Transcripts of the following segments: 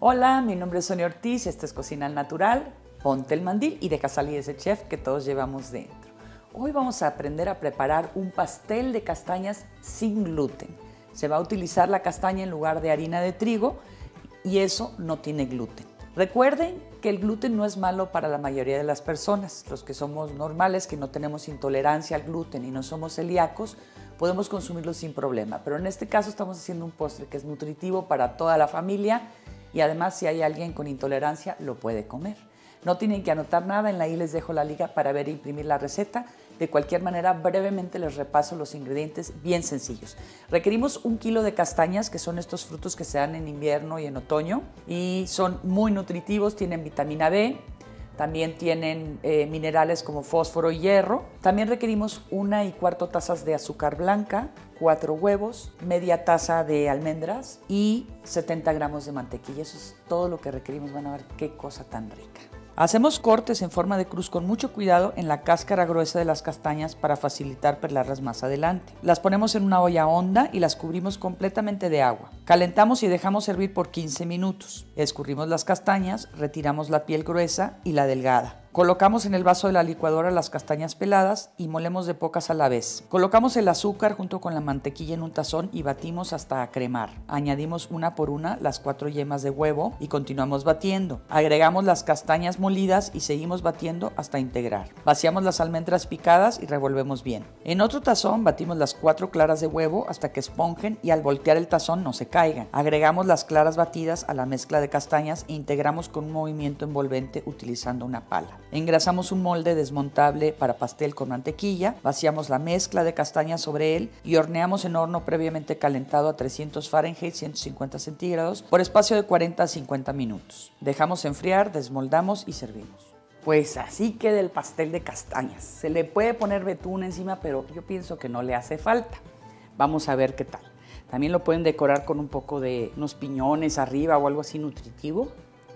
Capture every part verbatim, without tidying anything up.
Hola, mi nombre es Sonia Ortiz, esta es Cocina al Natural. Ponte el mandil y deja salir ese chef que todos llevamos dentro. Hoy vamos a aprender a preparar un pastel de castañas sin gluten. Se va a utilizar la castaña en lugar de harina de trigo y eso no tiene gluten. Recuerden que el gluten no es malo para la mayoría de las personas. Los que somos normales, que no tenemos intolerancia al gluten y no somos celíacos, podemos consumirlo sin problema. Pero en este caso estamos haciendo un postre que es nutritivo para toda la familia y además si hay alguien con intolerancia lo puede comer. No tienen que anotar nada, en la i les dejo la liga para ver e imprimir la receta. De cualquier manera, brevemente les repaso los ingredientes bien sencillos. Requerimos un kilo de castañas, que son estos frutos que se dan en invierno y en otoño, y son muy nutritivos, tienen vitamina B, también tienen eh, minerales como fósforo y hierro. También requerimos una y cuarto tazas de azúcar blanca, cuatro huevos, media taza de almendras y setenta gramos de mantequilla. Eso es todo lo que requerimos. Van a ver qué cosa tan rica. Hacemos cortes en forma de cruz con mucho cuidado en la cáscara gruesa de las castañas para facilitar pelarlas más adelante. Las ponemos en una olla honda y las cubrimos completamente de agua. Calentamos y dejamos hervir por quince minutos. Escurrimos las castañas, retiramos la piel gruesa y la delgada. Colocamos en el vaso de la licuadora las castañas peladas y molemos de pocas a la vez. Colocamos el azúcar junto con la mantequilla en un tazón y batimos hasta cremar. Añadimos una por una las cuatro yemas de huevo y continuamos batiendo. Agregamos las castañas molidas y seguimos batiendo hasta integrar. Vaciamos las almendras picadas y revolvemos bien. En otro tazón batimos las cuatro claras de huevo hasta que esponjen y al voltear el tazón no se caigan. Agregamos las claras batidas a la mezcla de castañas e integramos con un movimiento envolvente utilizando una pala. Engrasamos un molde desmontable para pastel con mantequilla, vaciamos la mezcla de castañas sobre él y horneamos en horno previamente calentado a trescientos Fahrenheit, ciento cincuenta centígrados, por espacio de cuarenta a cincuenta minutos. Dejamos enfriar, desmoldamos y servimos. Pues así queda el pastel de castañas. Se le puede poner betún encima, pero yo pienso que no le hace falta. Vamos a ver qué tal. También lo pueden decorar con un poco de unos piñones arriba o algo así nutritivo.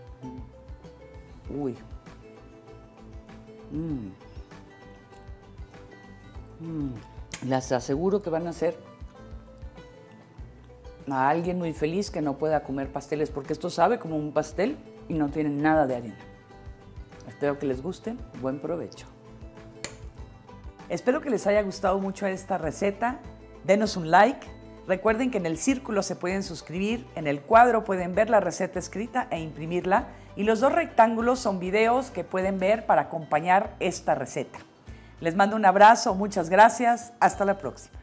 Uy. Mm. Mm. Les aseguro que van a hacer a alguien muy feliz que no pueda comer pasteles, porque esto sabe como un pastel y no tiene nada de harina. Espero que les guste. Buen provecho. Espero que les haya gustado mucho esta receta. Denos un like. Recuerden que en el círculo se pueden suscribir, en el cuadro pueden ver la receta escrita e imprimirla y los dos rectángulos son videos que pueden ver para acompañar esta receta. Les mando un abrazo, muchas gracias, hasta la próxima.